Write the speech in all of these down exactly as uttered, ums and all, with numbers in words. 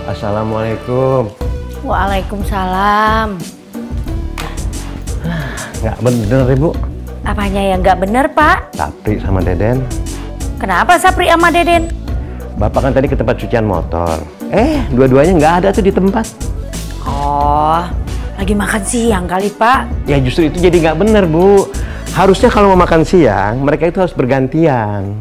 Assalamualaikum. Waalaikumsalam. Nggak bener Ibu. Apanya yang nggak bener Pak? Sapri sama Deden. Kenapa Sapri sama Deden? Bapak kan tadi ke tempat cucian motor. Eh, dua-duanya nggak ada tuh di tempat. Oh, lagi makan siang kali Pak. Ya justru itu jadi nggak bener Bu. Harusnya kalau mau makan siang, mereka itu harus bergantian.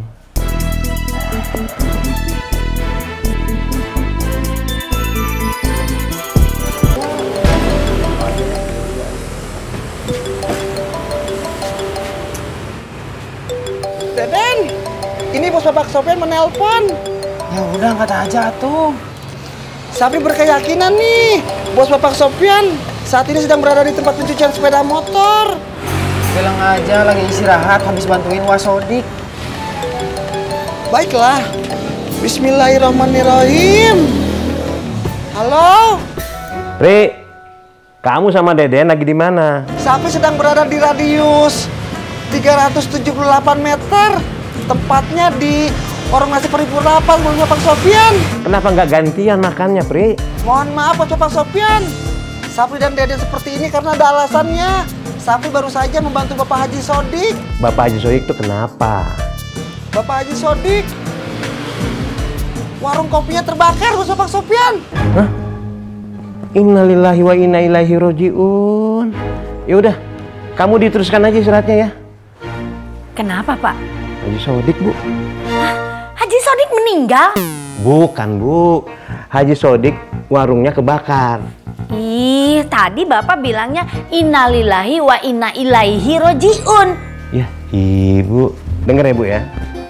Deden, ini bos Bapak Sopyan menelpon. Ya udah angkat aja tuh. Sapri berkeyakinan nih, bos Bapak Sopyan saat ini sedang berada di tempat pencucian sepeda motor. Bilang aja lagi istirahat habis bantuin Wasodik. Baiklah, Bismillahirrahmanirrahim. Halo, Pri, kamu sama Deden lagi di mana? Sapri sedang berada di radius tiga ratus tujuh puluh delapan meter. Tepatnya di Warung Nasi Paripurna Bos Bapak Sopyan. Kenapa nggak gantian makannya, Pri? Mohon maaf Bos Bapak Sopyan. Sapri dan Deden seperti ini karena ada alasannya. Sapri baru saja membantu Bapak Haji Sodik. Bapak Haji Sodik itu kenapa? Bapak Haji Sodik, warung kopinya terbakar Bos Bapak Sopyan. Hah? Innalillahi wa inna ilaihi roji'un. Ya udah, kamu diteruskan aja suratnya ya. Kenapa Pak? Haji Sodik Bu. Hah? Haji Sodik meninggal? Bukan Bu, Haji Sodik warungnya kebakar. Ih, tadi Bapak bilangnya innalillahi wa inna ilaihi roji'un. Ya, Ibu. Dengar ya Bu ya.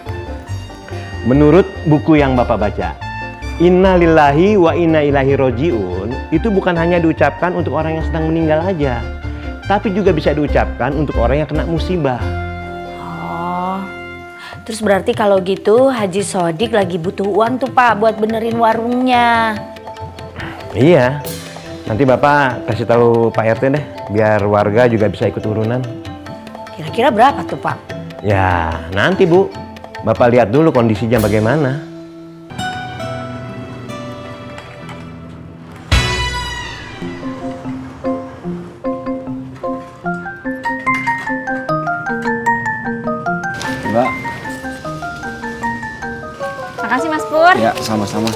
Menurut buku yang Bapak baca, innalillahi wa inna ilaihi roji'un itu bukan hanya diucapkan untuk orang yang sedang meninggal aja, tapi juga bisa diucapkan untuk orang yang kena musibah. Oh, terus berarti kalau gitu Haji Sodik lagi butuh uang tuh Pak buat benerin warungnya. Iya. Nanti Bapak kasih tahu Pak R T deh, biar warga juga bisa ikut urunan. Kira-kira berapa tuh Pak? Ya, nanti Bu. Bapak lihat dulu kondisinya bagaimana. Mbak. Makasih Mas Pur. Ya, sama-sama.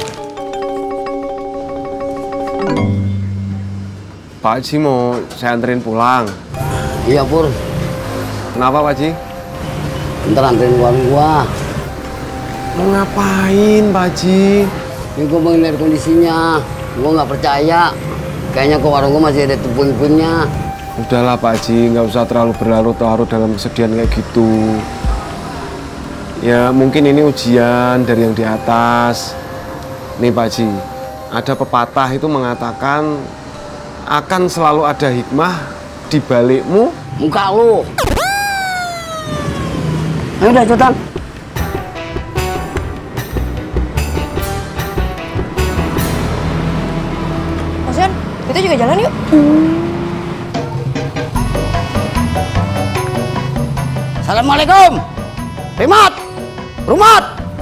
Pak Haji mau saya anterin pulang. Iya Pur. Kenapa Pak Haji? Ntar anterin warung gua. Mau ngapain Pak Haji? Ini gua mau lihat kondisinya. Gua nggak percaya. Kayaknya ke warung gua masih ada puing-puingnya. Udahlah Pak Haji, nggak usah terlalu berlarut-larut dalam kesedihan kayak gitu. Ya mungkin ini ujian dari yang di atas. Nih Pak Haji, ada pepatah itu mengatakan akan selalu ada hikmah di balikmu. Muka lu. Ayo udah cepetan. Mas Yan, kita juga jalan yuk. Assalamualaikum. Rimat. Rumat.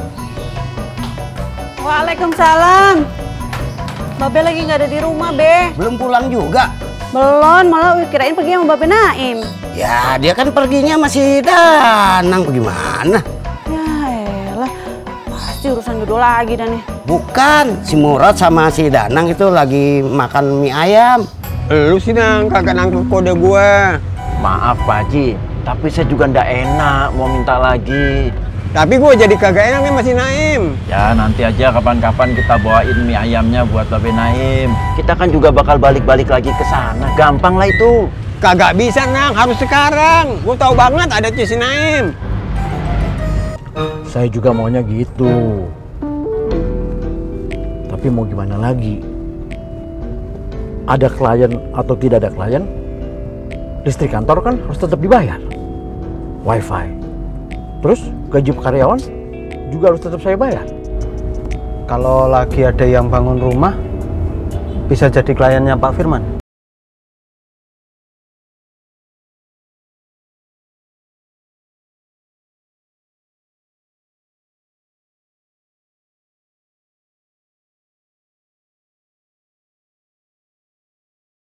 Waalaikumsalam. Babe lagi nggak ada di rumah, Be. Belum pulang juga. Belum, malah kirain pergi sama Babe Naim. Ya, dia kan perginya masih Danang. Bagaimana? Ya elah, pasti urusan jodoh lagi dan nih. Bukan, si Murad sama si Danang itu lagi makan mie ayam. Lu sih Nang, kagak nangkep kode gue. Maaf Pak Haji, tapi saya juga ndak enak mau minta lagi. Tapi gue jadi kagak enak nih masih Naim. Ya nanti aja kapan-kapan kita bawain mie ayamnya buat Babe Naim. Kita kan juga bakal balik-balik lagi ke sana. Gampang lah itu. Kagak bisa Nang, harus sekarang. Gue tahu banget ada si Naim. Saya juga maunya gitu. Tapi mau gimana lagi? Ada klien atau tidak ada klien, listrik kantor kan harus tetap dibayar. Wifi. Terus gaji karyawan juga harus tetap saya bayar. Kalau lagi ada yang bangun rumah, bisa jadi kliennya Pak Firman.